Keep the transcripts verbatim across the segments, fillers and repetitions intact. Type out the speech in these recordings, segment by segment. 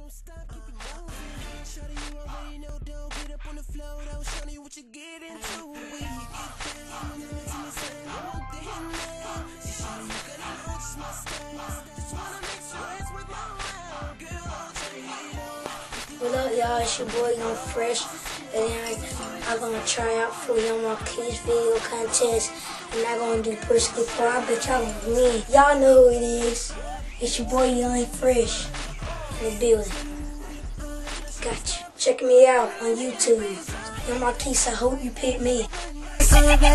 don't stop, keep it moving. Shawty, you already know, don't get up on the floor, don't show me what you get into. We get down, when it's in the sun, I want the hit now. See, shawty, you gotta know it's my style. Just wanna make sure it's with my round. Girl, I'll try it on. What up, y'all? It's your boy, Young Fresh, and then I'm gonna try out for Young Marquis video contest, and I'm gonna do Brisket Pro. I bet y'all gonna win. Y'all know who it is. It's your boy, Young Fresh, in the building. Gotcha. Check me out on YouTube. Young Marquis, I hope you pick me. It's your boy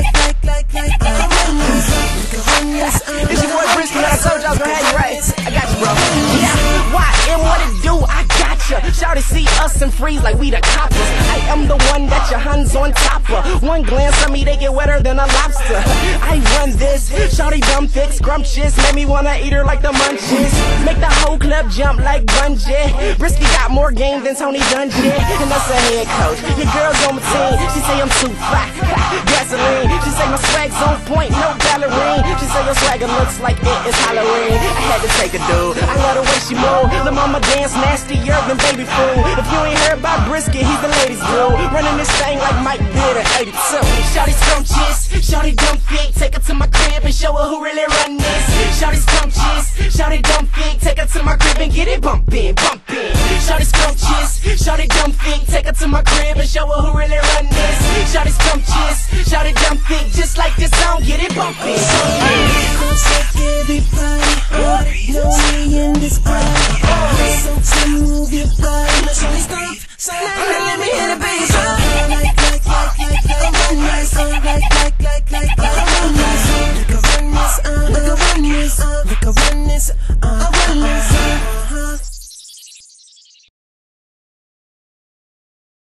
Brisket, I told y'all I was gonna have you right. I got you, bro. Yeah, why? And what it do? I got ya. Shawty see us and freeze like we the coppers. I am the one that your hands on top of. One glance at me, they get wetter than a lobster. I run this. Shawty dumb thick, scrumptious. Make me wanna eat her like the munchies. Make the whole club jump like bungee. Brisket got more game than Tony Dungy. And that's a head coach. Your girl's on my team. She say I'm too fat. Gasoline. She say my swag's on point, no ballerine. She say your swagger looks like it is Halloween. I had to take a dude. I love the way she move. The mama dance nastier than baby food. If you ain't heard about Brisket, he's the ladies' glue. Running this thing like Mike did at eighty-two. Shawty scrumptious, shawty dumb thick. Take her to my crib and show her who really run this. Shawty scrumptious, shawty dumb thick. Take her to my crib and get it bumpin', bumpin'. Shawty scrumptious, shawty dumb thick. Take her to my crib and show her who really run this. Shawty scrumptious, shawty dumb thick. Just like this song, get it bumpin'.